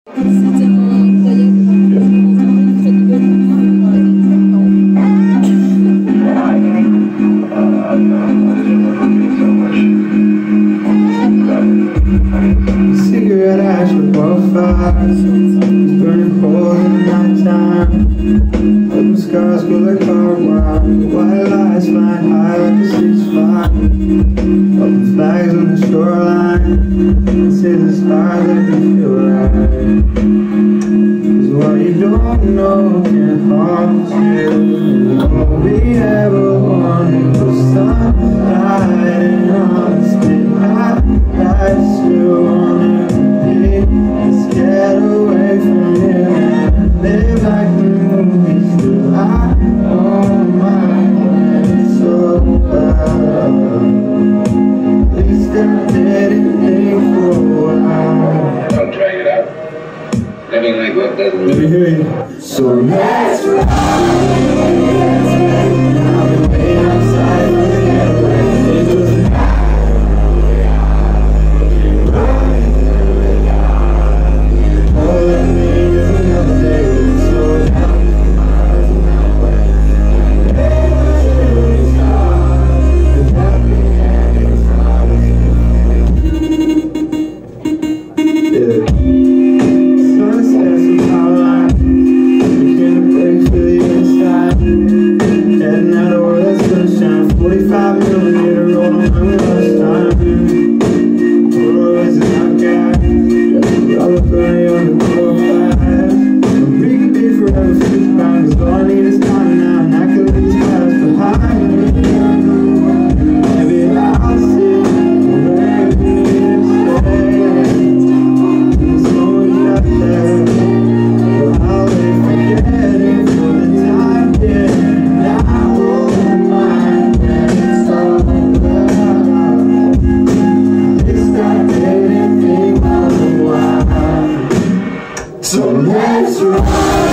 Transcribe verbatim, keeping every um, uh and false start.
Cigarette ash with wildfires, burning holes in the nighttime. Open scars go like barbed wire. White lights flying high like a six five. Open flags on the shoreline. Say the stars that can feel right. 'Cause what you don't know can haunt you. All we ever wanted was sunlight and honesty. I, I still wanna be. Let's get away from here and live like the movies do. I don't mind when it's over. At least I did anything for a while. Don't drag it out. Living like what doesn't Let me hear you. So let's ride. I've been waiting outside for the getaway. It doesn't matter. All that means is another day. So down my eyes and that way. The happy ending's not yeah. Sunset somehow line. Making a break for the inside. Heading out over that sunshine. Forty-five millimeter roll on my last time. Always a knockout. I'll burn you on the floor fast. We could be forever fifty pounds. Cause all I need is time now. And I can leave these clouds behind me. Maybe I'll see where you need to stay. There's so much out there. But I'll be forgetting for the time being. And I won't mind when it's over. It's not anything for a while. So let's ride.